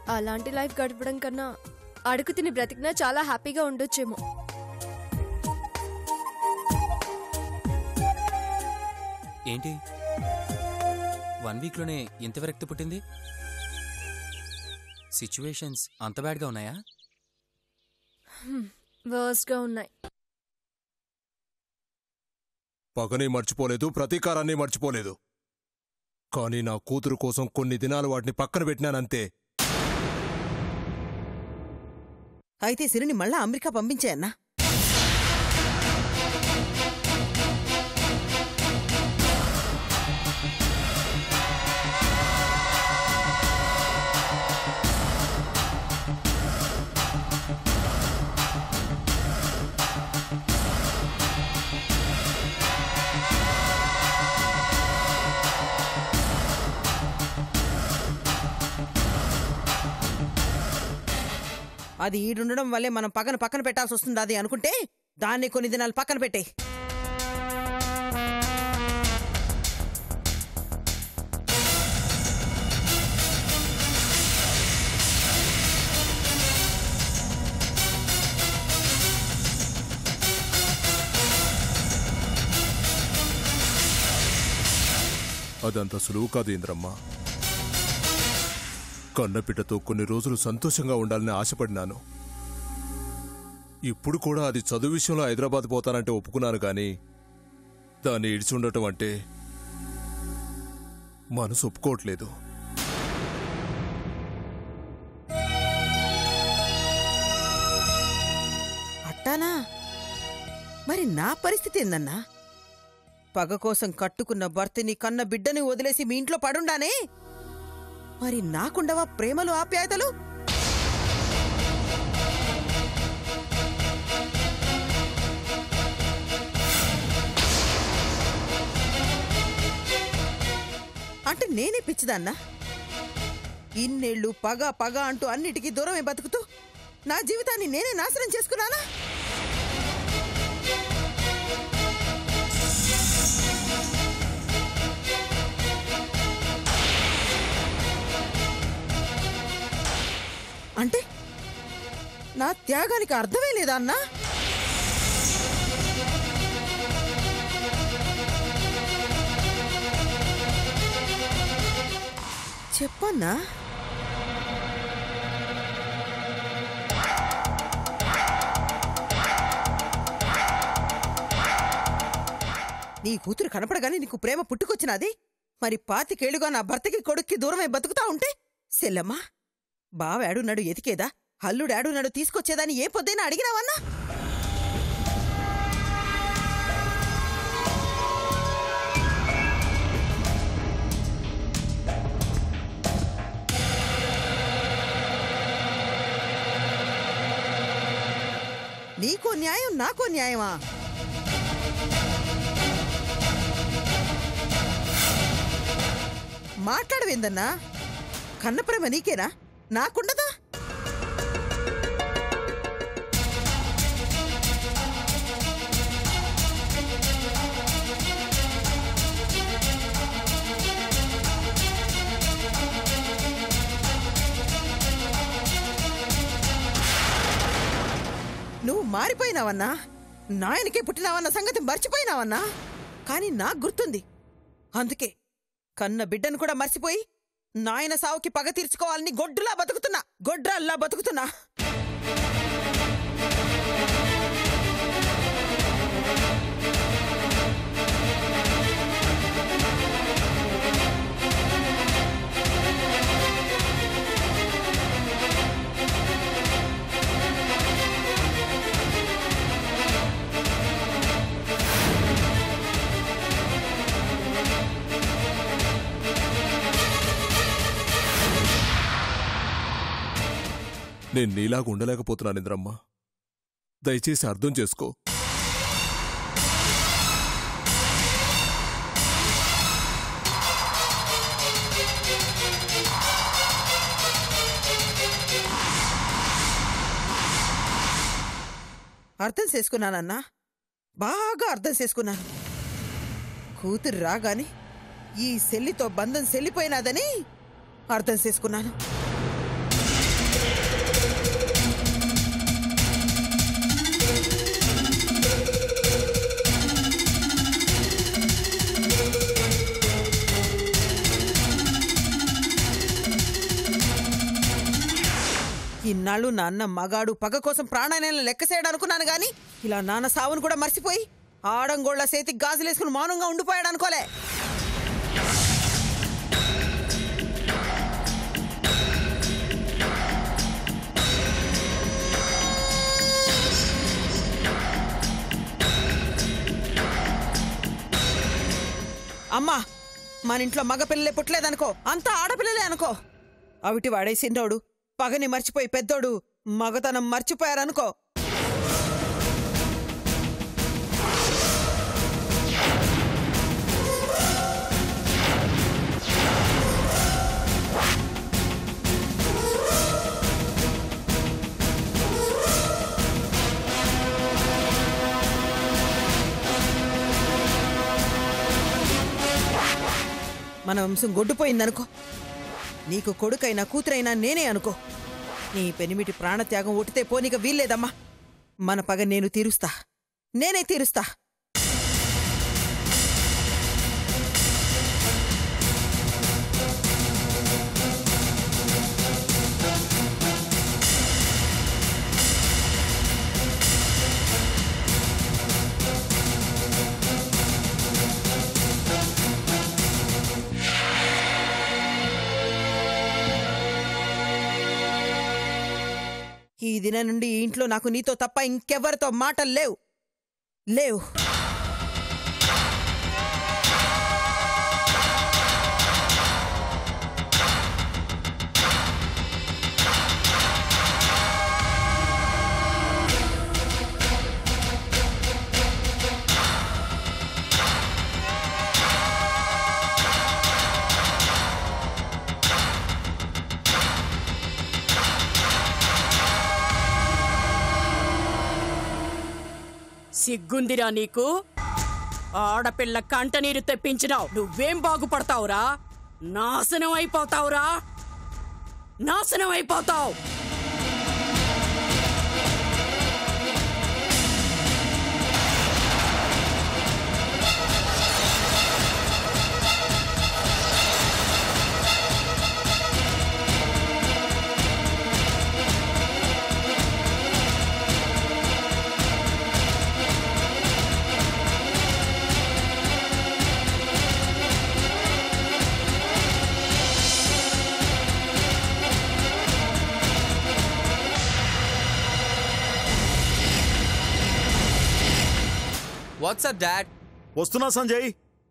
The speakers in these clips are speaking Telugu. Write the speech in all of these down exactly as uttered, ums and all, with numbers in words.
అలాంటి లైఫ్ గడపడం కన్నా అడుగు తిని బ్రతికినా చాలా హ్యాపీగా ఉండొచ్చేమో. ఏంటి వన్ వీక్ లోనే ఇంత విరక్తి పుట్టింది? సిచ్యువేషన్స్ అంత బ్యాడ్గా ఉన్నాయా? వర్స్ట్ గా ఉన్నాయి. పగని మర్చిపోలేదు, ప్రతీకారాన్ని మర్చిపోలేదు. కానీ నా కూతురు కోసం కొన్ని దినాలు వాటిని పక్కన పెట్టినానంతే. అయితే సిరిని మళ్ళా అమెరికా పంపించాయన్నా. అది ఈడుండడం వల్లే మనం పక్కన పక్కన పెట్టాల్సి వస్తుంది అది అనుకుంటే దాన్ని కొన్ని దినాలు పక్కన పెట్టే. అదంత సులువు కాదు ఇంద్రమ్మ. కన్నపిట్టతో కొన్ని రోజులు సంతోషంగా ఉండాలని ఆశపడినాను. ఇప్పుడు కూడా అది చదువు విషయంలో హైదరాబాద్ పోతానంటే ఒప్పుకున్నాను, కానీ దాన్ని ఇడిచి ఉండటం అంటే మనసు ఒప్పుకోవట్లేదు. అట్టానా? మరి నా పరిస్థితి ఏందన్నా? పగ కోసం కట్టుకున్న భర్తని కన్న బిడ్డని వదిలేసి మీ ఇంట్లో పడుండానే. మరి నాకుండవా ప్రేమలు ఆప్యాయతలు? అంటే నేనే పిచ్చిదాన్నా? ఇన్నేళ్లు పగ పగ అంటూ అన్నిటికీ దూరమే బతుకుతూ నా జీవితాన్ని నేనే నాశనం చేసుకున్నానా? అంటే నా త్యాగానికి అర్థమే లేదా అన్నా? చెప్పన్నా. నీ కూతురు కనపడగానే నీకు ప్రేమ పుట్టుకొచ్చినది. మరి పాతికేళ్లుగా నా భర్తకి కొడుక్కి దూరమై బతుకుతా ఉంటే సెల్లమ్మా బావాడున్నాడు ఎతికేదా, హల్లుడాడున్నాడు తీసుకొచ్చేదాన్ని ఏ పొద్దైనా అడిగినావన్నా? నీకో న్యాయం నాకో న్యాయమా? మాట్లాడవేందన్నా? కన్నప్రేమ నీకేనా, నాకుండదా? నువ్వు మారిపోయినావన్నా, నాయనకే పుట్టినావన్న సంగతి మర్చిపోయినావన్నా. కానీ నాకు గుర్తుంది. అందుకే కన్న బిడ్డను కూడా మర్చిపోయి నాయన సావుకి పగ తీర్చుకోవాలని గొడ్డులా బతుకుతున్నా, గొడ్రాల్లా బతుకుతున్నా. నేను నీలాగా ఉండలేకపోతున్నాను ఇంద్రమ్మ. దయచేసి అర్థం చేసుకో. అర్థం చేసుకున్నానన్నా, బాగా అర్థం చేసుకున్నాను. కూతురు రాగాని ఈ సెల్లితో బంధం సెల్లిపోయినాదని అర్థం చేసుకున్నాను. ఇన్నాళ్ళు నాన్న మగాడు పగ కోసం ప్రాణాన్ని లెక్కసేయడం అనుకున్నాను గాని ఇలా నాన్న సావును కూడా మర్చిపోయి ఆడంగోళ్ల సేతికి గాజులేసుకుని మౌనంగా ఉండిపోయాడు అనుకోలే. అమ్మా, మన ఇంట్లో మగ పిల్లలే పుట్టలేదనుకో, అంతా ఆడపిల్లలే అనుకో. అవిటి వాడేసిండోడు పగని మర్చిపోయి పెద్దోడు మగతనం మర్చిపోయారనుకో. మన వంశం గొడ్డుపోయిందనుకో, నీకు కొడుకైనా కూతురైనా నేనే అనుకో. నీ పెనిమిటి ప్రాణత్యాగం ఒటితే పోనీక వీల్లేదమ్మా. మన పగ నేను తీరుస్తా, నేనే తీరుస్తా. ఈ దినం నుండి ఈ ఇంట్లో నాకు నీతో తప్ప ఇంకెవరితో మాటలు లేవు లేవు సిగ్గుందిరా నీకు? ఆడపిల్ల కంటనీరు తెప్పించినావు, నువ్వేం బాగుపడతావురా? నాశనం అయిపోతావురా, నాశనం అయిపోతావు. What's up dad? వస్తున్నా సంజయ్.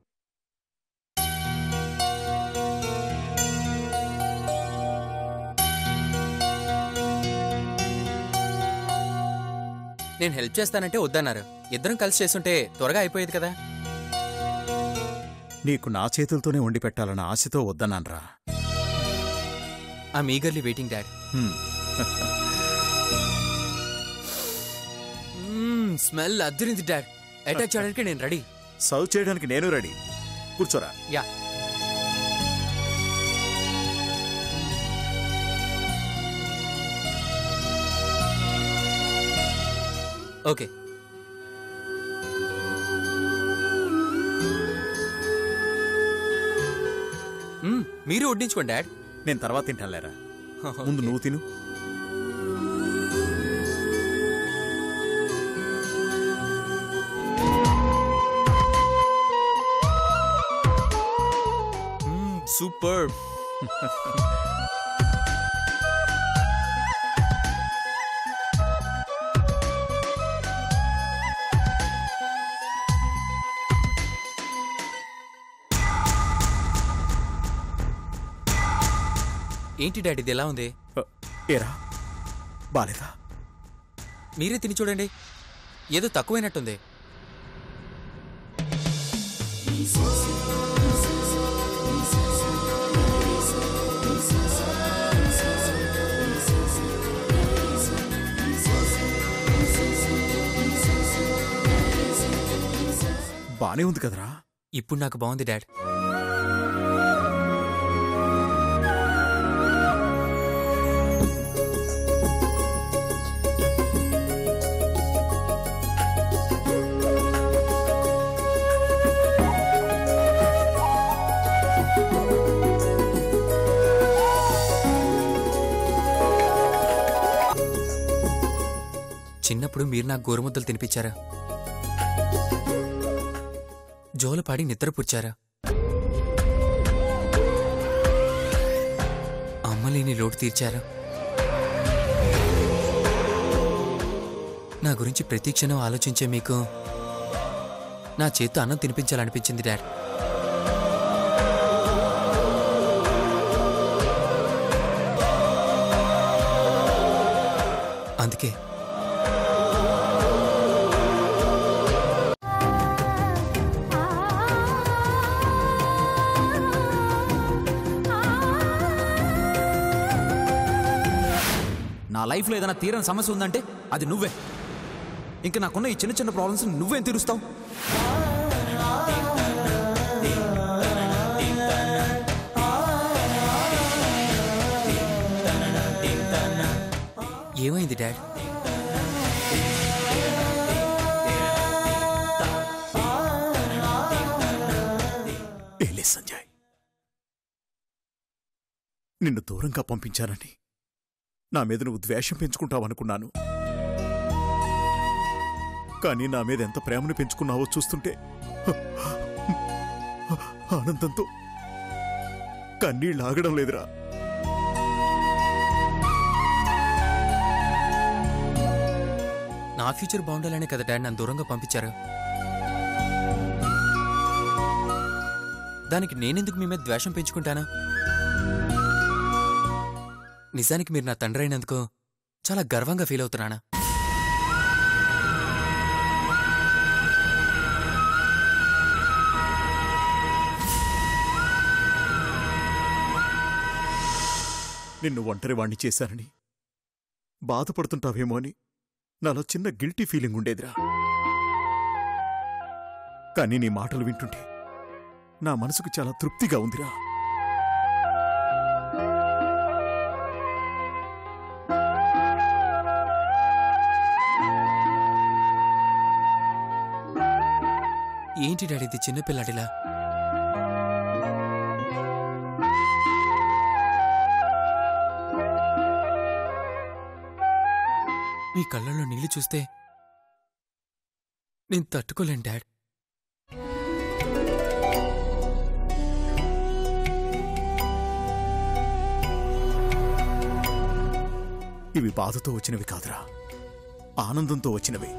నేను హెల్ప్ చేస్తానంటే వద్దన్నారు. ఇద్దరం కలిసి చేస్తుంటే త్వరగా అయిపోయేది కదా. నీకు నా చేతులతోనే వండి పెట్టాలన్న ఆశతో వద్దన్నాన్రా. I'm eagerly waiting dad. Smell అద్దరింది డాడ్. అటాక్ చేయడానికి నేను రెడీ. సర్వ్ చేయడానికి నేను రెడీ. కూర్చోరా. యా. ఓకే. మీరు వడ్డించుకోండి డాడ్. నేను తర్వాత తింటానులేరా, ముందు నువ్వు తిను. సూపర్. ఏంటి డాడీ ఇది ఎలా ఉంది? ఏరా బాలేదా? మీరే తిని చూడండి, ఏదో తక్కువైనట్టుంది. బానే ఉంది కదరా? ఇప్పుడు నాకు బాగుంది డాడ్. చిన్నప్పుడు మీరు నాకు గోరుముద్దలు తినిపించారా, జోలపాడి నిద్రపుచ్చారా, అమ్మలేని లోటు తీర్చారా. నా గురించి ప్రతి క్షణం ఆలోచించే మీకు నా చేత్తో అన్నం తినిపించాలనిపించింది డాడ్. అందుకే నా లైఫ్లో ఏదైనా తీరని సమస్య ఉందంటే అది నువ్వే. ఇంకా నాకున్న ఈ చిన్న చిన్న ప్రాబ్లమ్స్ నువ్వేం తీరుస్తావు? ఏమైంది డాడ్? ఏలే సంజయ్, నిన్ను దూరంగా పంపించానని నా మీద నువ్వు ద్వేషం పెంచుకుంటావనుకున్నాను. కానీ నా మీద ఎంత ప్రేమను పెంచుకున్నావో చూస్తుంటే ఆనందంతో కన్నీళ్ళు ఆగడం లేదురా. నా ఫ్యూచర్ బాగుండాలనే కదా డాడ్ నన్ను దూరంగా పంపించారు. దానికి నేనెందుకు మీ మీద ద్వేషం పెంచుకుంటాను? నిజానికి మీరు నా తండ్రి అయినందుకు చాలా గర్వంగా ఫీల్ అవుతున్నానా? నిన్ను ఒంటరి వాణ్ణి చేశానని బాధపడుతుంటావేమో అని నాలో చిన్న గిల్టీ ఫీలింగ్ ఉండేదిరా. కానీ నీ మాటలు వింటుంటే నా మనసుకు చాలా తృప్తిగా ఉందిరా. ఏంటి డాడీ ఇది చిన్నపిల్లాడిలా? మీ కళ్ళల్లో నీళ్లు చూస్తే నేను తట్టుకోలేను డాడ్. ఇవి బాధతో వచ్చినవి కాదురా, ఆనందంతో వచ్చినవి.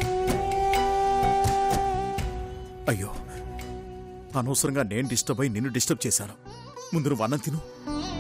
అయ్యో, అనవసరంగా నేను డిస్టర్బ్ అయి నిన్ను డిస్టర్బ్ చేశాను. ముందు నువ్వు అన్నం తిను.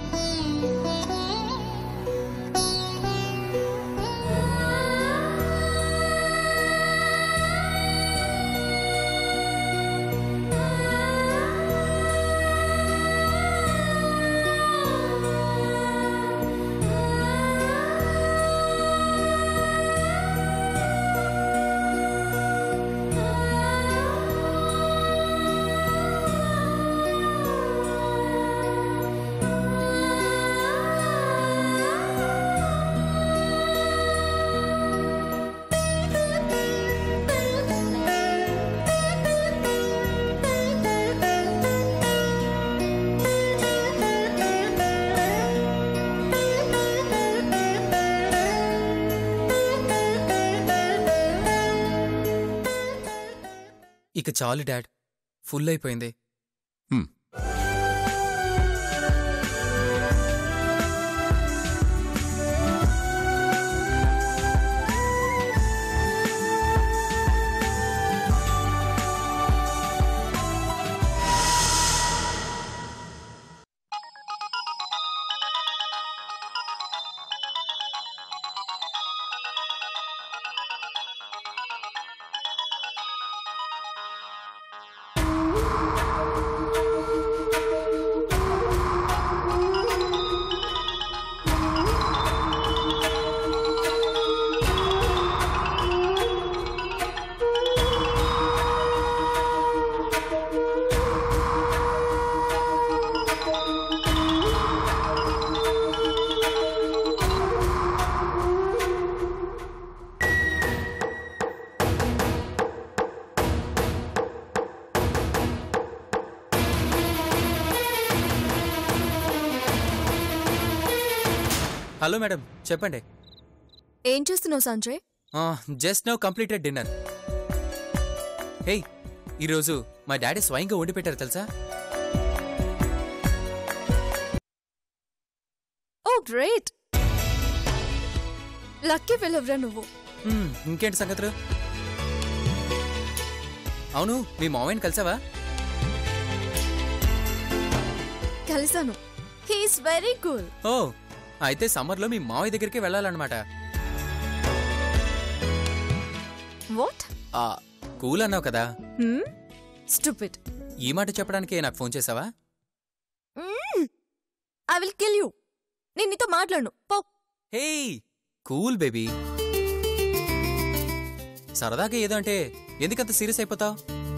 ఇక చాలు డాడ్, ఫుల్ అయిపోయింది. హ్మ్. హలో మేడం, చెప్పండి. ఏం చేస్తున్నావు Sanjay? Just now completed dinner. Hey, ఈరోజు మా డాడీ స్వయంగా వండి పెట్టారు తెలుసా? ఓ గ్రేట్, లక్కీ వెళ్ళవరా నువ్వు. మ్మ్, ఇంకేంటి సంగతులు? అవును, మీ మావయ్యని కలిసావా? కలిసాను. He's very cool. ఓ, అయితే సమ్మర్లో మీ మావయ్య దగ్గరికి వెళ్ళాలన్నమాట. వాట్? కూల్ అన్నావు కదా, స్టూపిడ్. ఈ మాట చెప్పడానికే నాకు ఫోన్ చేసావా? I will kill you. నేను నీతో మాట్లాడను, పో. Hey, cool baby. సరదాగా ఏదో అంటే ఎందుకంత సీరియస్ అయిపోతావు?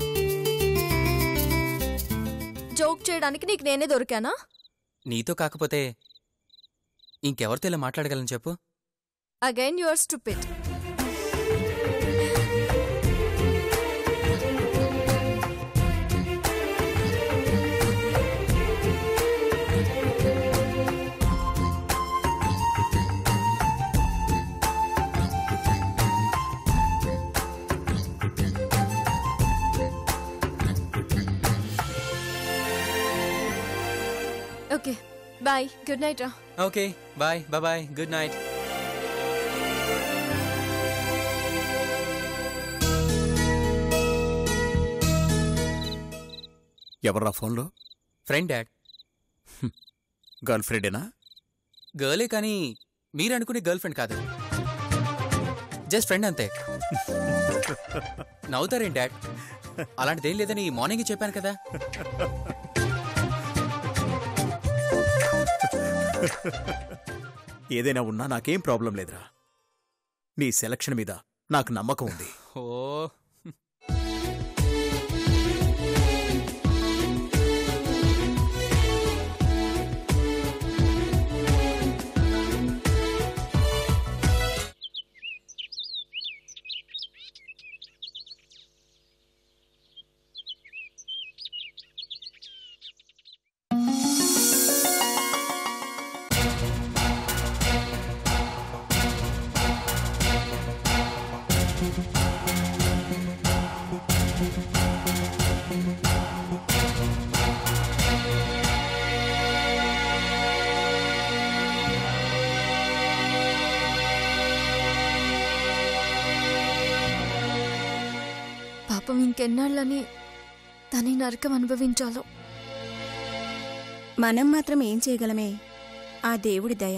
జోక్ చేయడానికి నీకు నేనే దొరికానా? నీతో కాకపోతే ఇంకెవరితో ఇలా మాట్లాడగలను చెప్పు? Again you are stupid. Okay bye, good night రా. Okay bye bye bye, good night. ఎవర్రా ఫోన్లో? Friend dad. గర్ల్ ఫ్రెండేనా? గర్లే కానీ మీరు అనుకునే గర్ల్ ఫ్రెండ్ కాదు, జస్ట్ ఫ్రెండ్ అంతే. నవ్వుతారేం డాడ్? అలాంటిదేం లేదని మార్నింగ్ చెప్పాను కదా. ఏదైనా ఉన్నా నాకేం ప్రాబ్లం లేదురా. నీ సెలక్షన్ మీద నాకు నమ్మకం ఉంది. ఓ, పాపం ఇంకెన్నాళ్ళని తనే నరకం అనుభవించాలో. మనం మాత్రం ఏం చేయగలమే? ఆ దేవుడి దయ.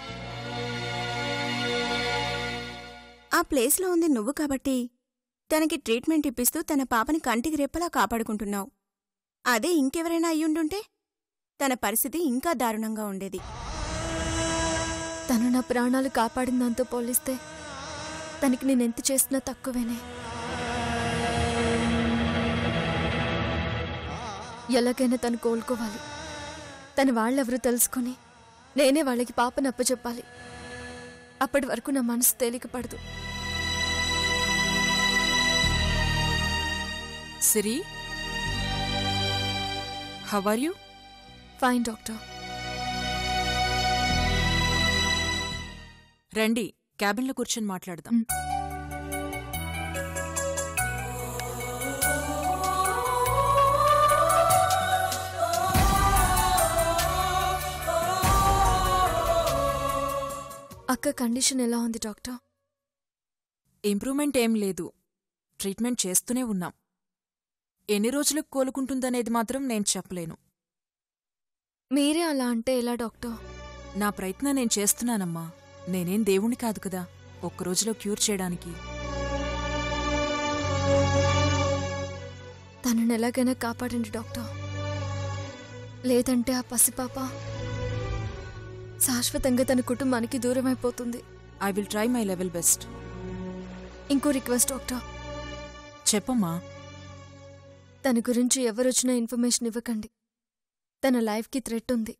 ఆ ప్లేస్లో ఉంది నువ్వు కాబట్టి తనకి ట్రీట్మెంట్ ఇప్పిస్తూ తన పాపని కంటికి రెప్పలా కాపాడుకుంటున్నావు. అదే ఇంకెవరైనా అయ్యుండుంటే తన పరిస్థితి ఇంకా దారుణంగా ఉండేది. తను నా ప్రాణాలు కాపాడిన దాంతో పోలిస్తే తనకి నేనెంత చేసినా తక్కువేనే. ఎలాగైనా తను కోలుకోవాలి. తన వాళ్ళెవరూ తెలుసుకొని నేనే వాళ్ళకి పాపను అప్పచెప్పాలి. అప్పటి వరకు నా మనసు తేలిక పడదు. Siri, how are you? Fine doctor. రండి, క్యాబిన్లో కూర్చొని మాట్లాడదాం. అక్క కండిషన్ ఎలా ఉంది డాక్టర్? ఇంప్రూవ్మెంట్ ఏం లేదు. ట్రీట్మెంట్ చేస్తూనే ఉన్నాం. ఎన్ని రోజులకు కోలుకుంటుందనేది మాత్రం నేను చెప్పలేను. మీరే అలా అంటే ఎలా డాక్టర్? నా ప్రయత్నం నేను చేస్తున్నానమ్మా. నేనేం దేవుణ్ణి కాదు కదా ఒక్కరోజులో క్యూర్ చేయడానికి. తనని ఎలాగైనా కాపాడండి డాక్టర్. లేదంటే ఆ పసిపాప శాశ్వతంగా తన కుటుంబానికి దూరం అయిపోతుంది. I will try my level best. ఇంకో రిక్వెస్ట్ డాక్టర్. చెప్పమ్మా. తన గురించి ఎవరొచ్చినా ఇన్ఫర్మేషన్ ఇవ్వకండి. తన లైఫ్కి థ్రెట్ ఉంది.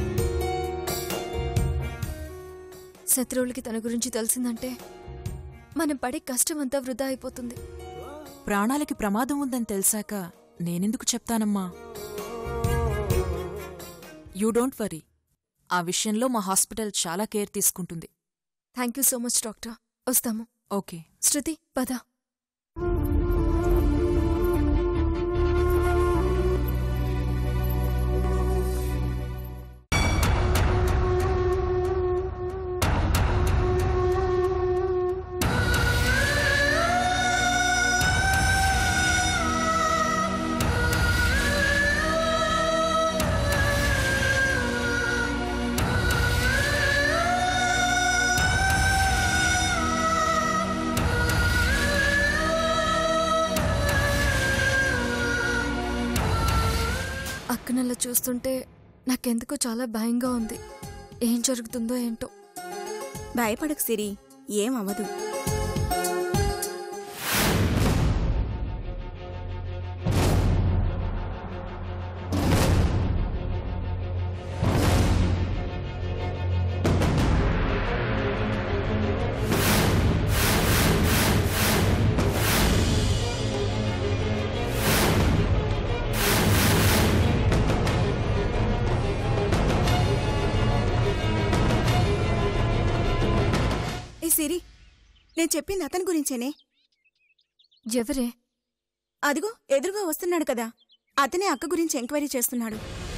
శత్రువులకి తన గురించి తెలిసిందంటే మనం పడే కష్టం అంతా వృధా అయిపోతుంది. ప్రాణాలకి ప్రమాదం ఉందని తెలిసాక నేనెందుకు చెప్తానమ్మా? You don't worry. ఆ విషయంలో మా హాస్పిటల్ చాలా కేర్ తీసుకుంటుంది. Thank you so much doctor. వస్తాము. ఓకే. శృతి పద. అక్కనలా చూస్తుంటే నాకెందుకో చాలా భయంగా ఉంది. ఏం జరుగుతుందో ఏంటో. భయపడకు సిరి, ఏం అవ్వదు. సిరి, నేను చెప్పింది అతని గురించేనే. ఎవరే? అదిగో ఎదురుగా వస్తున్నాడు కదా, అతనే అక్క గురించి ఎంక్వైరీ చేస్తున్నాడు.